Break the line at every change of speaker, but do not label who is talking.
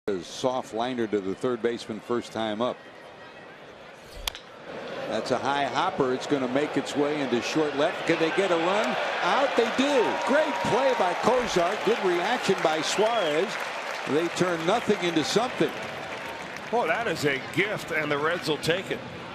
A soft liner to the third baseman first time up. That's a high hopper. It's going to make its way into short left. Can they get a run? Out they do. Great play by Cozart. Good reaction by Suarez. They turn nothing into something.
Well, that is a gift, and the Reds will take it.